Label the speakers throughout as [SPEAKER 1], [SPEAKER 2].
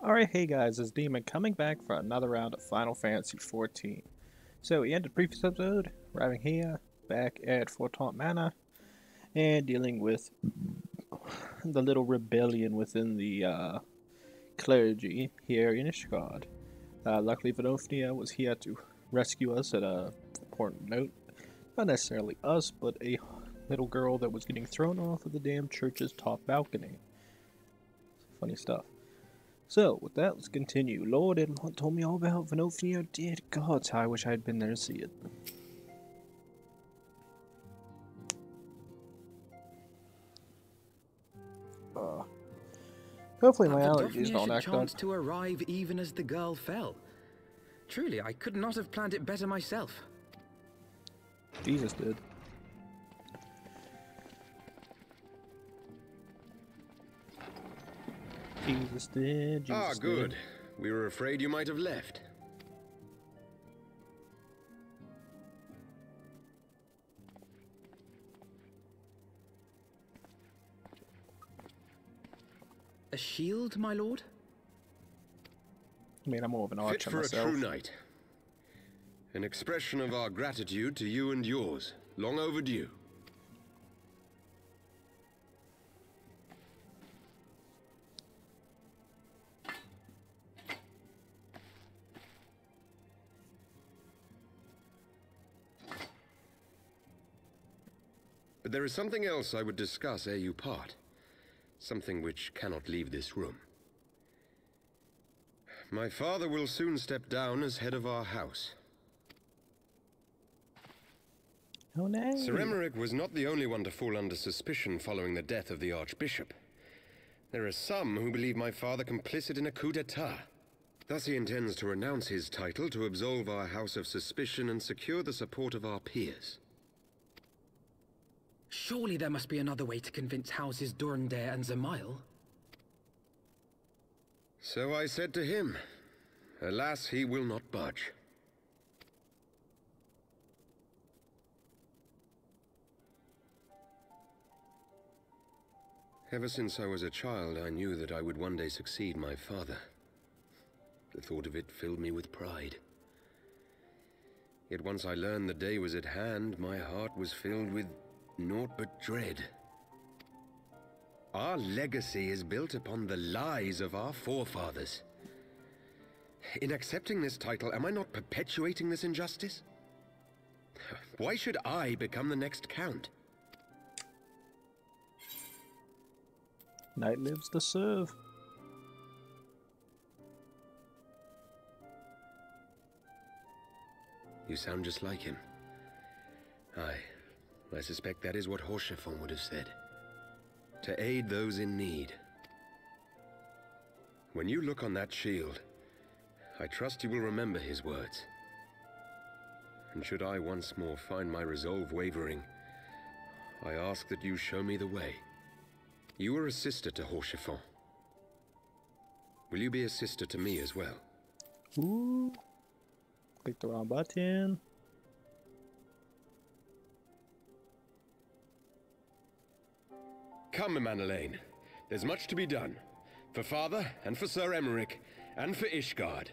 [SPEAKER 1] Alright, hey guys, it's Demon coming back for another round of Final Fantasy XIV. So we ended the previous episode, arriving here, back at Fort Taunt Manor, and dealing with the little rebellion within the clergy here in Ishgard. Luckily Venofnia was here to rescue us at a important note. Not necessarily us, but a little girl that was getting thrown off of the damn church's top balcony. Funny stuff. So, with that, let's continue. Lord Edmond told me all about Venofnia. Dear God, I wish I had been there to see it. Hopefully my allergies don't act up.
[SPEAKER 2] Chanced to arrive even as the girl fell. Truly, I could not have planned it better myself.
[SPEAKER 1] Jesus did. Jesus did. Jesus
[SPEAKER 3] good.
[SPEAKER 1] Did.
[SPEAKER 3] We were afraid you might have left.
[SPEAKER 2] A shield, my lord?
[SPEAKER 1] I mean, I'm more of an archer
[SPEAKER 3] Fit for
[SPEAKER 1] myself.
[SPEAKER 3] a true knight. An expression of our gratitude to you and yours. Long overdue. But there is something else I would discuss ere you part. Something which cannot leave this room. My father will soon step down as head of our house.
[SPEAKER 1] Oh no.
[SPEAKER 3] Sir Emmerich was not the only one to fall under suspicion following the death of the Archbishop. There are some who believe my father complicit in a coup d'etat. Thus he intends to renounce his title to absolve our house of suspicion and secure the support of our peers.
[SPEAKER 2] Surely there must be another way to convince Houses Durandare and Zamail.
[SPEAKER 3] So I said to him. Alas, he will not budge. Ever since I was a child, I knew that I would one day succeed my father. The thought of it filled me with pride. Yet once I learned the day was at hand, my heart was filled with naught but dread. Our legacy is built upon the lies of our forefathers. In accepting this title, am I not perpetuating this injustice? Why should I become the next count?
[SPEAKER 1] Knight lives to serve.
[SPEAKER 3] You sound just like him. Aye. I suspect that is what Horschiffon would have said. To aid those in need. When you look on that shield, I trust you will remember his words. And should I once more find my resolve wavering, I ask that you show me the way. You are a sister to Horschiffon. Will you be a sister to me as well?
[SPEAKER 1] Ooh. Click the wrong button.
[SPEAKER 3] Come, Manalaine. There's much to be done. For Father, and for Sir Emmerich, and for Ishgard.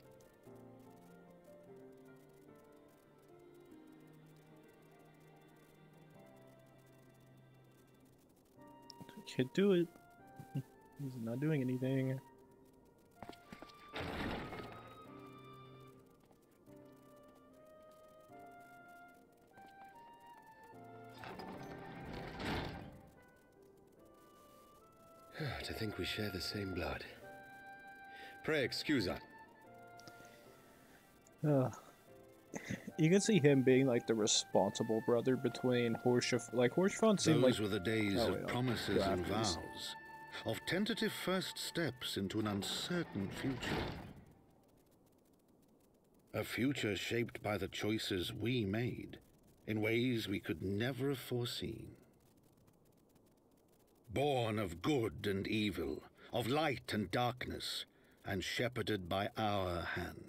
[SPEAKER 1] Can't do it. He's not doing anything.
[SPEAKER 3] To think we share the same blood. Pray excuse us.
[SPEAKER 1] You can see him being like the responsible brother between Horschiffon. Like Horschiffon seemed like.
[SPEAKER 4] Those were the days of promises and vows, of tentative first steps into an uncertain future. A future shaped by the choices we made, in ways we could never have foreseen. Born of good and evil, of light and darkness, and shepherded by our hand.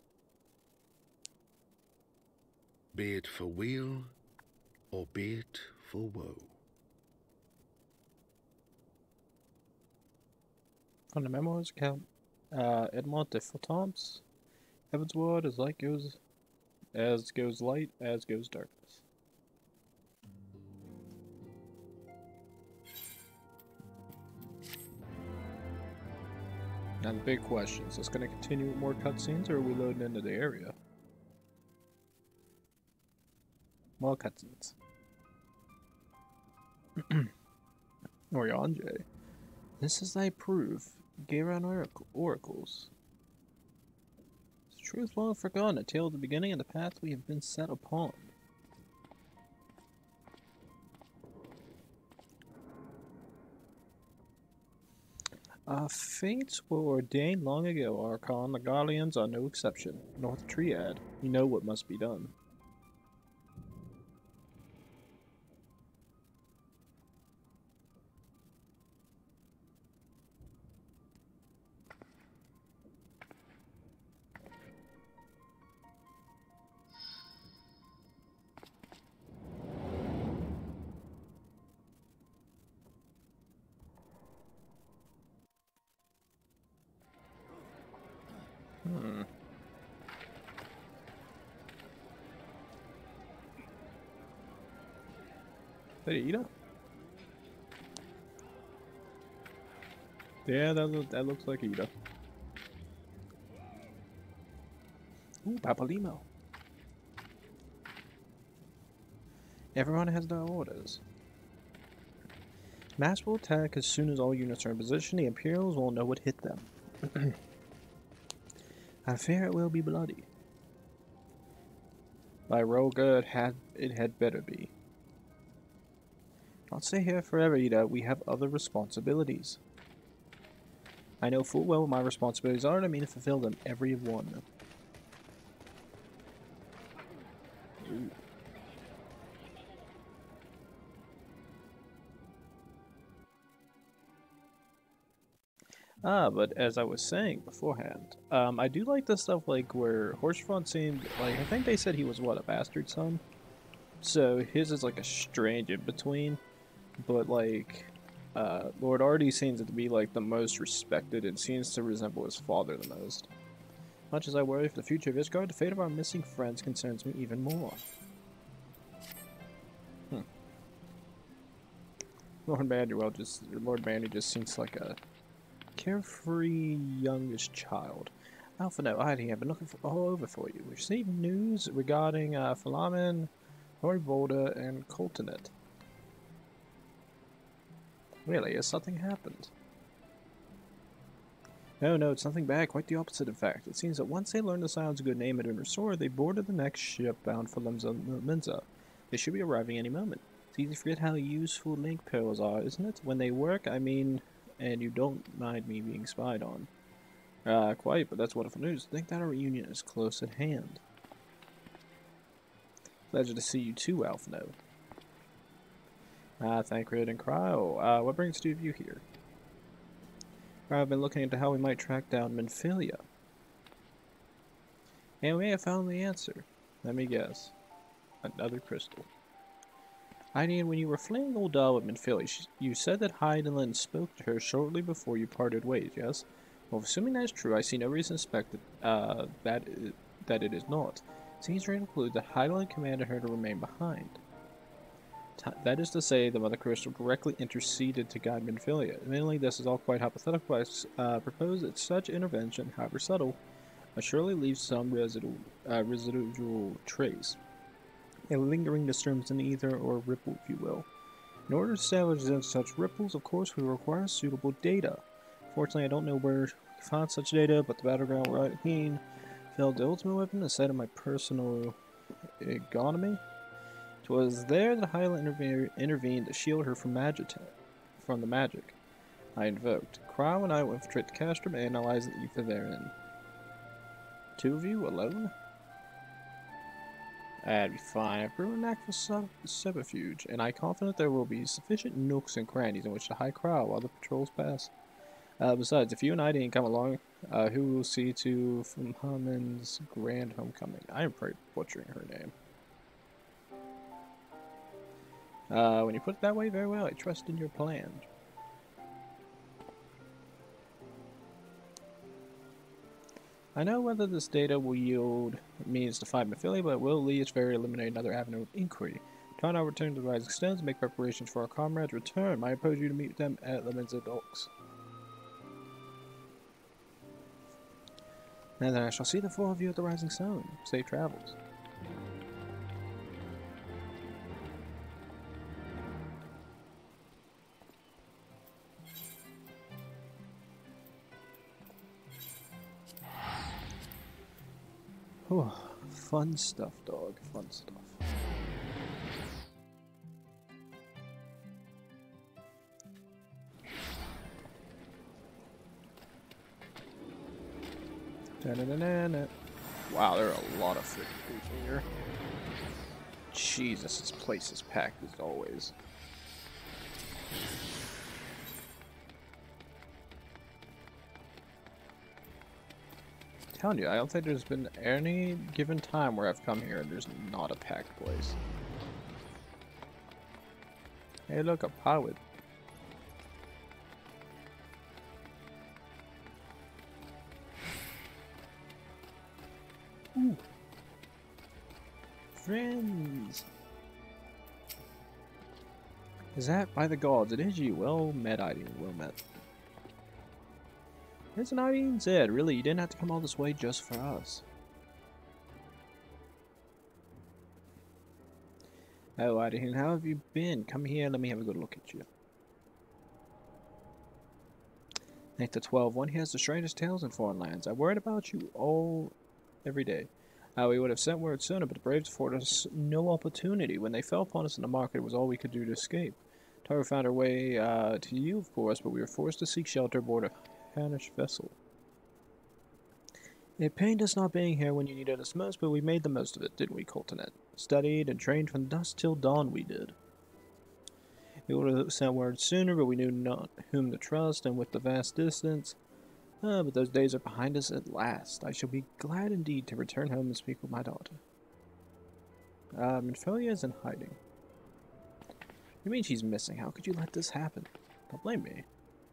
[SPEAKER 4] Be it for weal, or be it for woe.
[SPEAKER 1] On the memoirs account, Edmont de Fontamps. Heavensward is light goes as goes light, as goes darkness. Now the big question, is this going to continue with more cutscenes, or are we loading into the area? More cutscenes. Oriange. This is thy proof. Garlean oracles. Is truth long forgotten, a tale of the beginning and the path we have been set upon. Fates were ordained long ago, Archon. The Garleans are no exception. North Triad. You know what must be done. Did he eat it? Yeah, that looks like Ida. Ooh, Papalimo. Everyone has their orders. Mass will attack as soon as all units are in position. The Imperials will know what hit them. I fear it will be bloody. By Roga, it had better be. I'll stay here forever, Ida. We have other responsibilities. I know full well what my responsibilities are, and I mean to fulfill them, every one. Ooh. But as I was saying beforehand, I do like the stuff like where Horsefront seemed like, I think they said he was what, a bastard son? So his is like a strange in between, but like, Lord Artie seems to be like the most respected and seems to resemble his father the most. Much as I worry for the future of Ishgard, the fate of our missing friends concerns me even more. Lord Manuel just seems like a carefree youngish child. Alpha, no, Heidi, I've been looking all over for you. We've received news regarding Philamen, Horibolda, and Coltonet. Really, has something happened? No, it's nothing bad. Quite the opposite, in fact. It seems that once they learn the Scion's good name and restored, they boarded the next ship bound for Menza. They should be arriving any moment. It's easy to forget how useful link pearls are, isn't it? When they work, I mean, and you don't mind me being spied on. Quite, but that's wonderful news. Think that our reunion is close at hand. Pleasure to see you too, Alphino. Thancred and Cryo. What brings two of you here? I've been looking into how we might track down Minfilia. And we may have found the answer. Let me guess. Another crystal. Hydaelyn, when you were fleeing Ul'dah with Minfilia, you said that Hydaelyn spoke to her shortly before you parted ways, yes? Well, assuming that is true, I see no reason to suspect that it is not. It seems to include that Hydaelyn commanded her to remain behind. That is to say, the Mother Crystal directly interceded to guide Minfilia. Admittedly, this is all quite hypothetical, but I propose that such intervention, however subtle, must surely leave some residual trace. A lingering disturbance in ether, or ripple, if you will. In order to establish such ripples, of course, we require suitable data. Fortunately, I don't know where to find such data, but the battleground where I filled the ultimate weapon instead of my personal economy. 'Twas there that Hydaelyn intervened to shield her from the magic I invoked. Cryo and I will infiltrate the castrum and analyze the ether therein. Two of you alone? That'd be fine. I've proven an act for subterfuge, and I'm confident there will be sufficient nooks and crannies in which to hide Cryo while the patrols pass. Besides, if you and I didn't come along, who will see to Philommen's grand homecoming? I am probably butchering her name. When you put it that way, very well. I trust in your plan. I know whether this data will yield means to find Minfilia, but it will at least very eliminate another avenue of inquiry. Upon our return to the Rising Stones, make preparations for our comrades' return. I oppose you to meet them at Lemons and Docks. And then I shall see the four of you at the Rising Stone. Safe travels. Oh, fun stuff, dog. Fun stuff. Da-na-na-na-na. Wow, there are a lot of freaking people here. Jesus, this place is packed as always. I'm telling you, I don't think there's been any given time where I've come here and there's not a packed place. Hey, look, a pilot. Ooh. Friends! Is that by the gods? It is you. Well met, Hydaelyn. Well met. It's an Hydaelyn Zhed. Really, you didn't have to come all this way just for us. Oh, Hydaelyn, how have you been? Come here, let me have a good look at you. Nick the 12, one hears the strangest tales in foreign lands. I worried about you all every day. We would have sent word sooner, but the braves afforded us no opportunity. When they fell upon us in the market, it was all we could do to escape. Taru found her way to you, of course, but we were forced to seek shelter aboard a Hanish vessel. It pained us not being here when you needed us most, but we made the most of it, didn't we, Coltonet? Studied and trained from dusk till dawn, we did. We would have sent word sooner, but we knew not whom to trust, and with the vast distance... but those days are behind us at last. I shall be glad indeed to return home and speak with my daughter. Minfilia is in hiding. You mean she's missing? How could you let this happen? Don't blame me.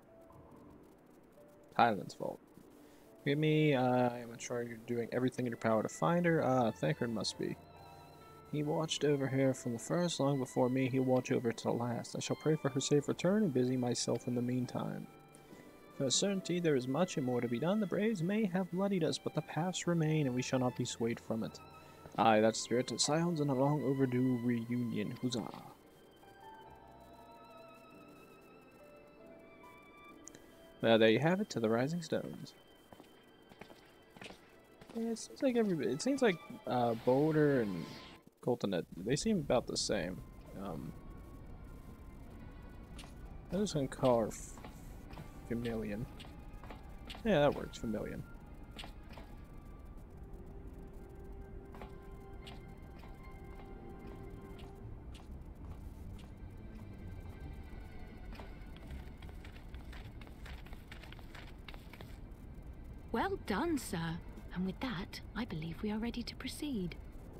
[SPEAKER 1] Hydaelyn's fault. Forgive me, I am sure you're doing everything in your power to find her. Thancred must be. He watched over her from the first, long before me. He'll watch over to the last. I shall pray for her safe return and busy myself in the meantime. For a certainty, there is much and more to be done. The braves may have bloodied us, but the paths remain, and we shall not be swayed from it. Aye, that spirit of Scions and a long overdue reunion. Huzzah! Well, there you have it, to the Rising Stones. Yeah, it seems like everybody. It seems like Boulder and Coltonet, they seem about the same. I'm just gonna call her Famillion. Yeah, that works. Famillion.
[SPEAKER 5] Well done, sir. And with that, I believe we are ready to proceed.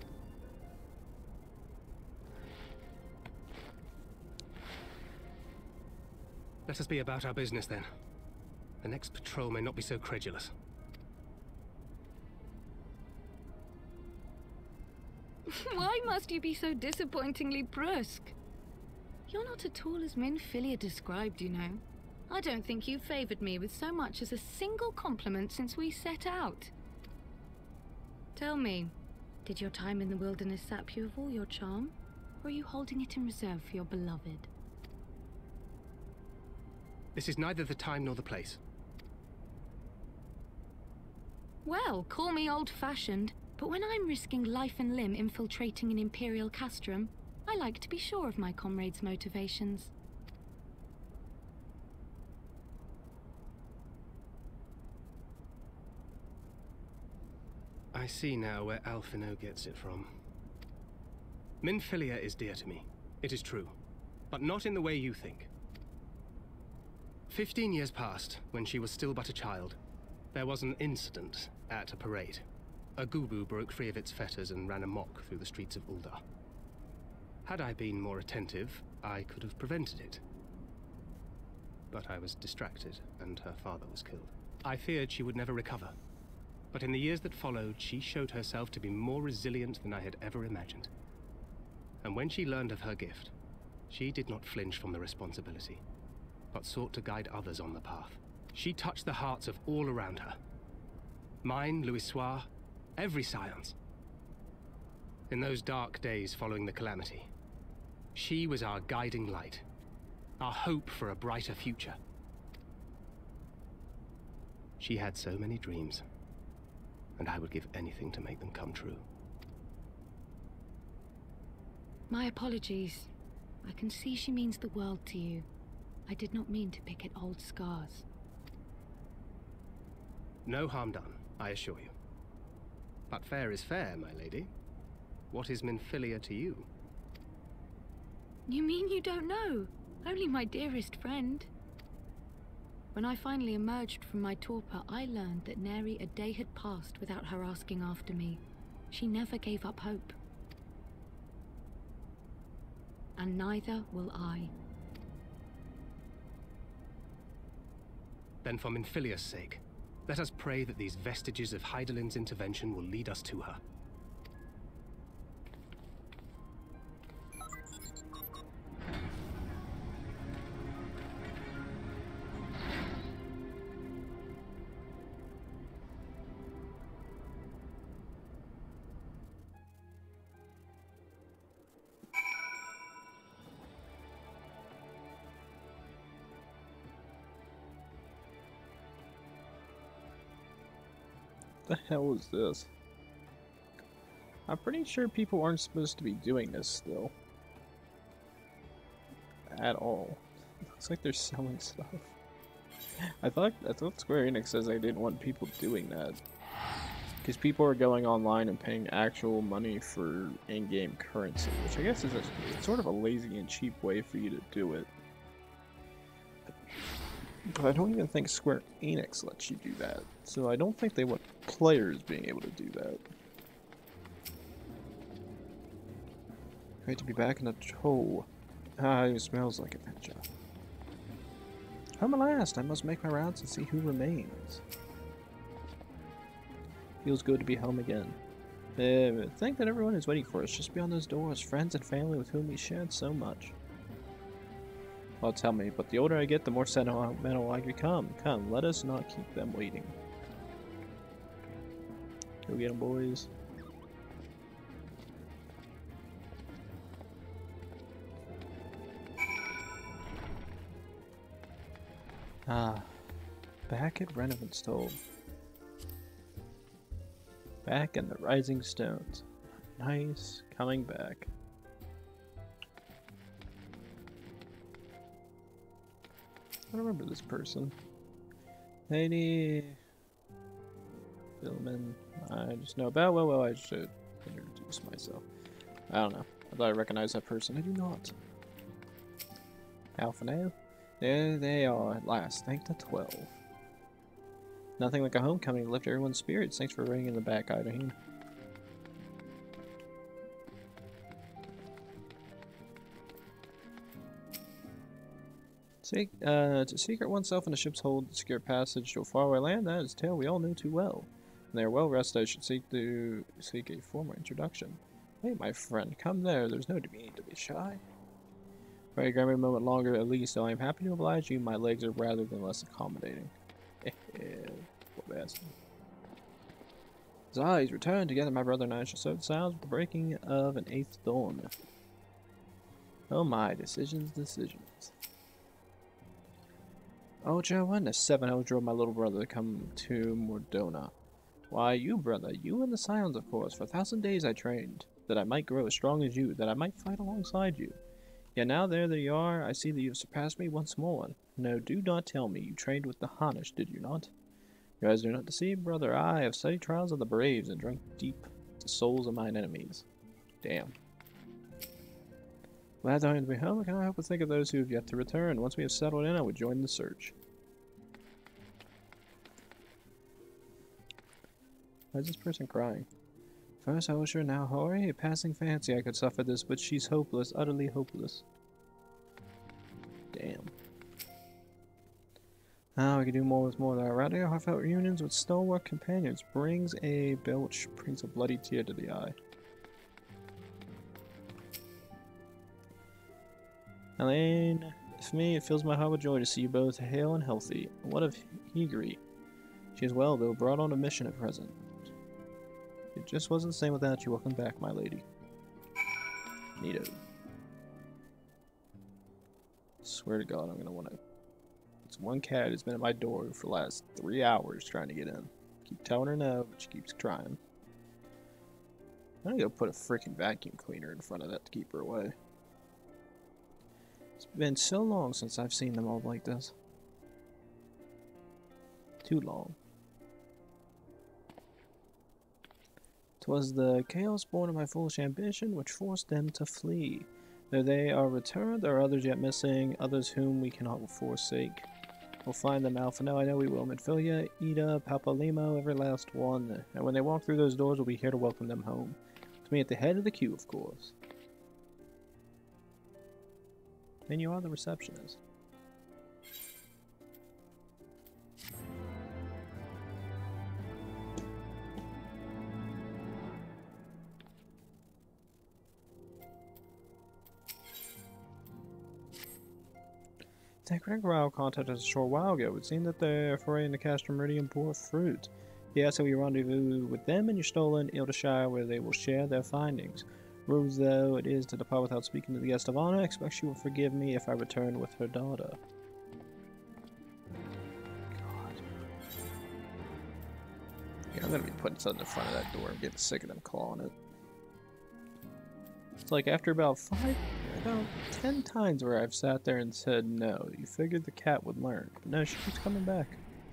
[SPEAKER 6] Let us be about our business, then. The next patrol may not be so credulous.
[SPEAKER 5] Why must you be so disappointingly brusque? You're not at all as Minfilia described, you know. I don't think you've favored me with so much as a single compliment since we set out. Tell me, did your time in the wilderness sap you of all your charm? Or are you holding it in reserve for your beloved?
[SPEAKER 6] This is neither the time nor the place.
[SPEAKER 5] Well, call me old-fashioned, but when I'm risking life and limb infiltrating an Imperial castrum, I like to be sure of my comrades' motivations.
[SPEAKER 6] I see now where Alphino gets it from. Minfilia is dear to me. It is true. But not in the way you think. 15 years passed, when she was still but a child. There was an incident at a parade. A Gubu broke free of its fetters and ran amok through the streets of Ul'dah. Had I been more attentive, I could have prevented it. But I was distracted, and her father was killed. I feared she would never recover. But in the years that followed, she showed herself to be more resilient than I had ever imagined. And when she learned of her gift, she did not flinch from the responsibility, but sought to guide others on the path. She touched the hearts of all around her. Mine, Louisoix, every Scions. In those dark days following the Calamity, she was our guiding light, our hope for a brighter future. She had so many dreams, and I would give anything to make them come true.
[SPEAKER 5] My apologies. I can see she means the world to you. I did not mean to pick at old scars.
[SPEAKER 6] No harm done, I assure you. But fair is fair, my lady. What is Minfilia to you?
[SPEAKER 5] You mean you don't know? Only my dearest friend. When I finally emerged from my torpor, I learned that nary a day had passed without her asking after me. She never gave up hope. And neither will I.
[SPEAKER 6] Then for Minfilia's sake, let us pray that these vestiges of Hydaelyn's intervention will lead us to her.
[SPEAKER 1] The hell is this? I'm pretty sure people aren't supposed to be doing this still. At all. Looks like they're selling stuff. I thought Square Enix says they didn't want people doing that. Because people are going online and paying actual money for in-game currency, which I guess is it's sort of a lazy and cheap way for you to do it. But I don't even think Square Enix lets you do that, so I don't think they want players being able to do that. Great to be back in a tow. Ah, it smells like adventure. Home at last, I must make my rounds and see who remains. Feels good to be home again. Think that everyone is waiting for us just beyond those doors, friends and family with whom we shared so much. Well, tell me, but the older I get, the more sentimental I become. Come, let us not keep them waiting. Go get them, boys. Ah, back at Renovantstove. Back in the Rising Stones. Nice, coming back. I don't remember this person. Lady Filman. I just know about. Well, I should introduce myself. I don't know. I thought I recognized that person. I do not. Alphanale. There they are at last. Thank the 12. Nothing like a homecoming to lift everyone's spirits. Thanks for ringing the back, Hydaelyn. To secret oneself in a ship's hold to secure passage to a faraway land, that is a tale we all know too well. When they are well rested, I should seek a formal introduction. Hey, my friend, come there. There's no need to be shy. Right, grab me a moment longer at least, so I am happy to oblige you. My legs are rather than less accommodating. Poor bastard. He's returned. Together, my brother and I shall sow the sounds with the breaking of an 8th dawn. Oh my, decisions. Oh, Joe, when the 7-0 drove my little brother to come to Mordona. Why, you, brother, you and the Scions, of course. For 1,000 days I trained, that I might grow as strong as you, that I might fight alongside you. Yet now there you are, I see that you have surpassed me once more. No, do not tell me you trained with the Hanish, did you not? Your eyes do not deceive, brother. I have studied trials of the braves and drunk deep the souls of mine enemies. Damn. Glad I am to be home. I cannot help but think of those who have yet to return. Once we have settled in, I would join the search. Why is this person crying? First Osher, now Hori. A passing fancy I could suffer this, but she's hopeless, utterly hopeless. Damn. Ah, we can do more with more of that. Radical heartfelt reunions with stalwart companions brings a bloody tear to the eye. Elaine, for me, it fills my heart with joy to see you both hale and healthy. What of Higri? She is well, though brought on a mission at present. It just wasn't the same without you. Welcome back, my lady. Neato. Swear to God, I'm gonna want to. This one cat has been at my door for the last 3 hours trying to get in. Keep telling her no, but she keeps trying. I'm gonna go put a freaking vacuum cleaner in front of that to keep her away. It's been so long since I've seen them all like this. Too long. 'Twas the chaos born of my foolish ambition which forced them to flee. Though they are returned, there are others yet missing, others whom we cannot forsake. We'll find them, Alpha. No, I know we will. Minfilia, Ida, Papalimo, every last one. And when they walk through those doors, we'll be here to welcome them home. To me at the head of the queue, of course. And you are the receptionist. Sacred and Growl contacted us a short while ago. It would seem that their foray into Castor Meridian bore fruit. He asked that we rendezvous with them in your stolen Eorzean, where they will share their findings. Rude though it is to depart without speaking to the guest of honor, I expect she will forgive me if I return with her daughter. God. Yeah, I'm gonna be putting something in front of that door. I'm getting sick of them clawing it. It's like after about 10 times where I've sat there and said no, you figured the cat would learn. But no, she keeps coming back.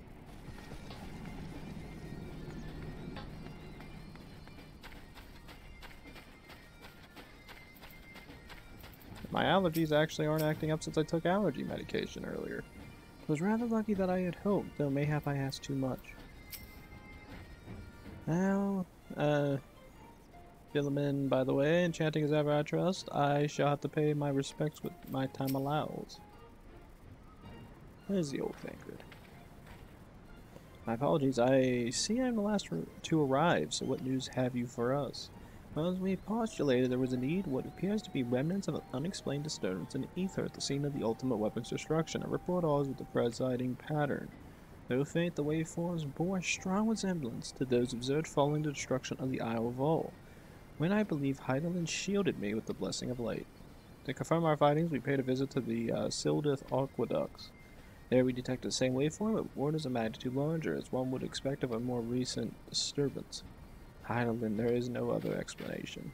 [SPEAKER 1] My allergies actually aren't acting up since I took allergy medication earlier. It was rather lucky that I had hoped, though mayhap I asked too much. Now, Philemon, by the way, enchanting as ever I trust, I shall have to pay my respects with my time allows. There's the old Thancred. My apologies, I see I'm the last to arrive, so what news have you for us? Well, as we postulated, there was indeed what appears to be remnants of an unexplained disturbance in ether at the scene of the ultimate weapon's destruction, a report always with the presiding pattern. Though faint, the waveforms bore a strong resemblance to those observed following the destruction of the Isle of Vol, when I believe Hydaelyn shielded me with the blessing of light. To confirm our findings, we paid a visit to the Sildith aqueducts. There we detected the same waveform, but orders of magnitude larger, as one would expect of a more recent disturbance. Hydaelyn, there is no other explanation.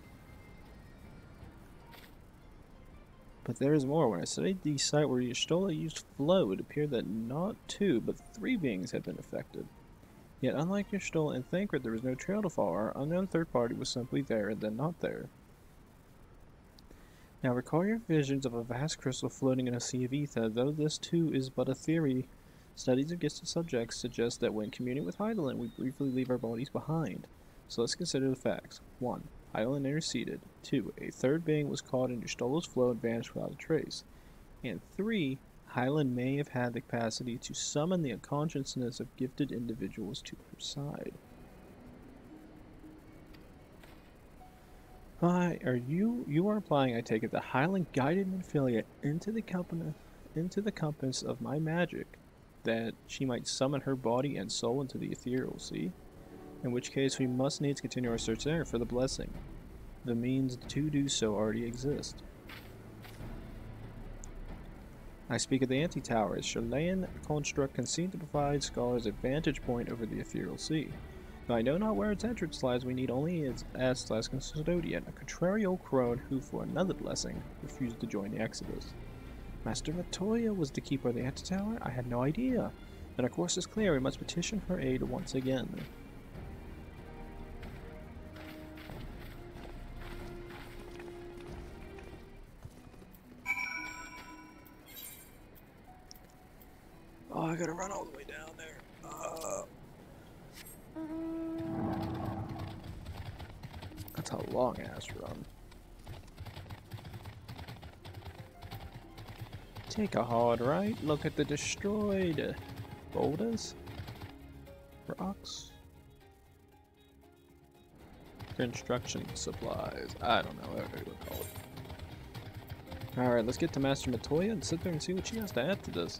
[SPEAKER 1] But there is more. When I studied the site where Y'shtola used flow, it appeared that not 2, but 3 beings had been affected. Yet, unlike Y'shtola and Thancred, there was no trail to follow. Our unknown third party was simply there and then not there. Now, recall your visions of a vast crystal floating in a sea of ether. Though this too is but a theory, studies of gifted subjects suggest that when communing with Hydaelyn, we briefly leave our bodies behind. So let's consider the facts. 1. Hydaelyn interceded. 2. A third being was caught in Y'shtola's flow and vanished without a trace. And 3. Hydaelyn may have had the capacity to summon the unconsciousness of gifted individuals to her side. You are implying, I take it, that Hydaelyn guided Minfilia into the compass of my magic, that she might summon her body and soul into the ethereal sea? In which case we must needs continue our search there for the blessing. The means to do so already exist. I speak of the Anti-Tower, as Chilean construct can seem to provide scholars a vantage point over the ethereal sea. Though I know not where its entrance lies, we need only its custodian, a contrary old crone who, for another blessing, refused to join the Exodus. Master Matoya was the keeper of the Anti-Tower? I had no idea. Then our course is clear, we must petition her aid once again. Oh, I gotta run all the way down there. That's a long ass run. Take a hard right, look at the destroyed. boulders? Rocks? Construction supplies. I don't know, whatever you would call it. Alright, let's get to Master Matoya and sit there and see what she has to add to this.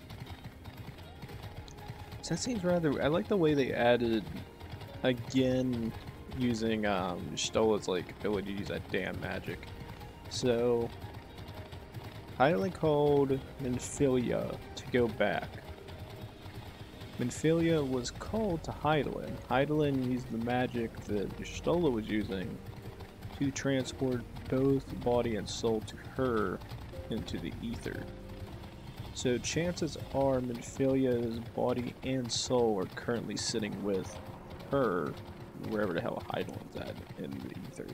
[SPEAKER 1] So that seems rather... I like the way they added, again, using Y'shtola's like ability to use that damn magic. So, Hydaelyn called Minfilia to go back. Minfilia was called to Hydaelyn. Hydaelyn used the magic that Y'shtola was using to transport both body and soul to her into the ether. So chances are Minfilia's body and soul are currently sitting with her, wherever the hell Hydaelyn's at in the ether.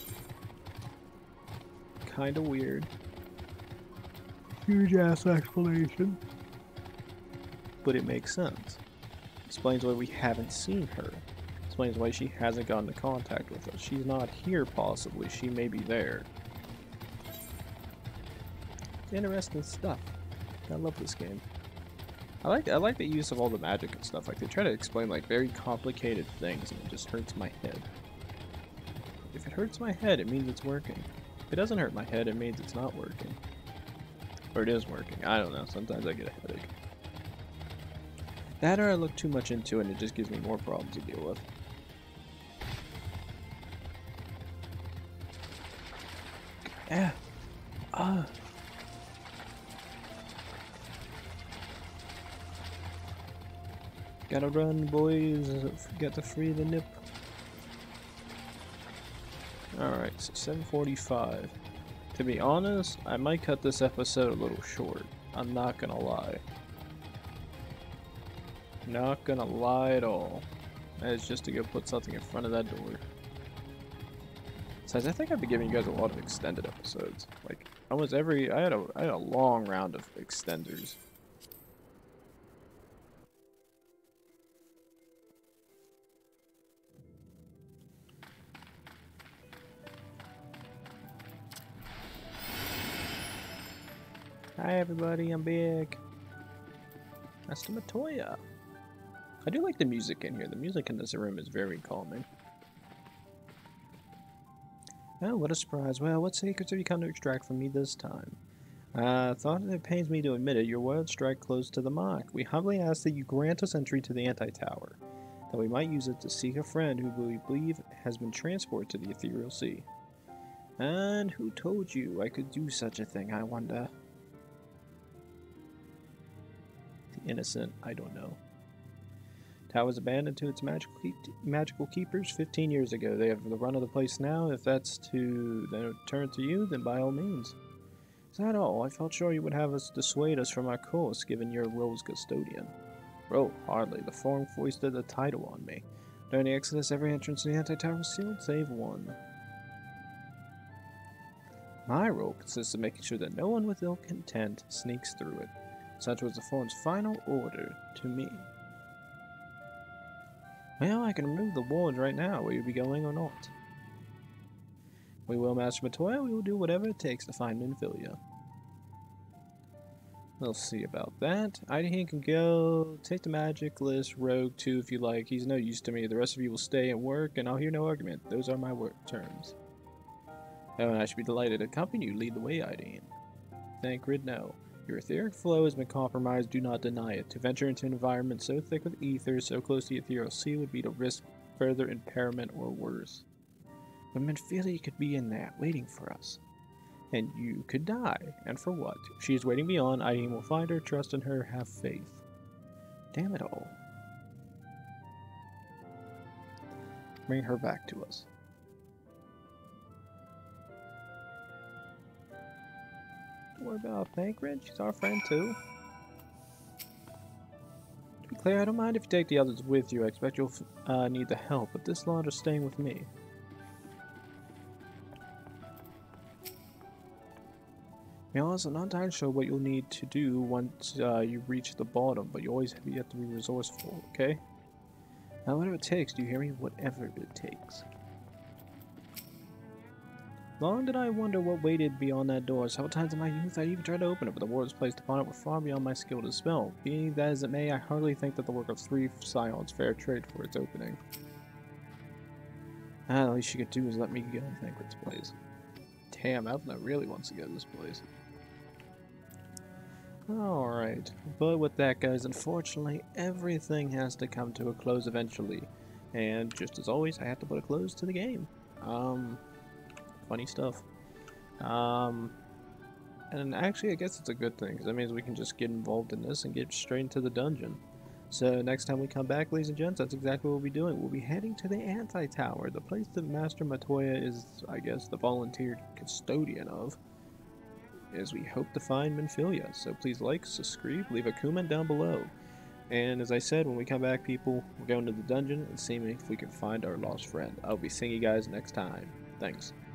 [SPEAKER 1] Kinda weird. Huge ass explanation. But it makes sense. Explains why we haven't seen her. Explains why she hasn't gotten into contact with us. She's not here possibly, she may be there. It's interesting stuff. I love this game. I like the use of all the magic and stuff. Like they try to explain like very complicated things and it just hurts my head. If it hurts my head, it means it's working. If it doesn't hurt my head, it means it's not working. Or it is working. I don't know. Sometimes I get a headache. That or I look too much into it and it just gives me more problems to deal with. Yeah. Gotta run, boys. Got to free the nip. Alright, so 7:45. To be honest, I might cut this episode a little short. I'm not gonna lie. Not gonna lie at all. That is just to go put something in front of that door. Besides, I think I've been giving you guys a lot of extended episodes. Like, almost every... I had a long round of extenders. Hi everybody, I'm back. Master Matoya. I do like the music in here. The music in this room is very calming. Oh, what a surprise. Well, what secrets have you come to extract from me this time? Thought it pains me to admit it, your words strike close to the mark. We humbly ask that you grant us entry to the Anti-Tower, that we might use it to seek a friend who we believe has been transported to the Ethereal Sea. And who told you I could do such a thing, I wonder? The innocent, I don't know. Tower was abandoned to its magical keepers 15 years ago. They have the run of the place now. If that's to turn to you, then by all means. Is that all? I felt sure you would have us dissuade us from our course, given your role as custodian. Bro, hardly. The foreign foisted the title on me. During the Exodus, every entrance to the Anti-Tower was sealed, save one. My role consists of making sure that no one with ill intent sneaks through it. Such was the Foreign's final order to me. Well, I can remove the wards right now. Will you be going or not? We will, Master Matoya. We will do whatever it takes to find Minfilia. We'll see about that. Hydaelyn can go. Take the magic list. Rogue too, if you like. He's no use to me. The rest of you will stay and work, and I'll hear no argument. Those are my work terms. Oh, and I should be delighted to accompany you. Lead the way, Hydaelyn. Thank Grid, no. Your etheric flow has been compromised, do not deny it. To venture into an environment so thick with ether, so close to the ethereal sea, would be to risk further impairment or worse. But Minfilia could be in there, waiting for us. And you could die. And for what? If she is waiting beyond, Hydaelyn will find her, trust in her, have faith. Damn it all. Bring her back to us. What about Thancred? She's our friend too. To be clear, I don't mind if you take the others with you. I expect you'll need the help, but this lot are staying with me. To be honest, I'm not entirely sure what you'll need to do once you reach the bottom, but you always have to be resourceful, okay? Now, whatever it takes, do you hear me? Whatever it takes. Long did I wonder what waited beyond that door. Several times in my youth I even tried to open it, but the wards placed upon it were far beyond my skill to dispel. Being that as it may, I hardly think that the work of 3 Scions fair trade for its opening. At least you could do is let me go and think this place. Damn, Elvna really wants to go to this place. Alright, but with that guys, unfortunately everything has to come to a close eventually. And just as always, I have to put a close to the game. Funny stuff. And actually I guess it's a good thing, because that means we can just get involved in this and get straight into the dungeon. So next time we come back, ladies and gents, that's exactly what we'll be doing. We'll be heading to the Anti-Tower, the place that Master Matoya is, I guess, the volunteered custodian of, as we hope to find Minfilia. So please like, subscribe, leave a comment down below. And as I said, when we come back, people, we're going to the dungeon and seeing if we can find our lost friend. I'll be seeing you guys next time. Thanks.